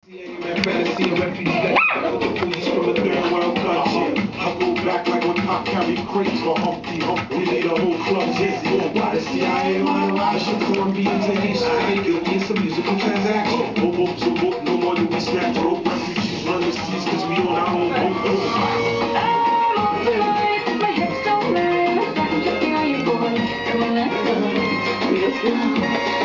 Fantasy and refugee that the police from a third world country. I go back like when cop carry crates for Humpty Hump. We need a whole club dizzy. Why the CIA on a lot of shit Colombians and Haitians guilty in some musical transaction. No more do we snatch rope. Refugees run the seas cause we on our own boat. My hips don't lie, I'm just on your boy. Come on, let's go.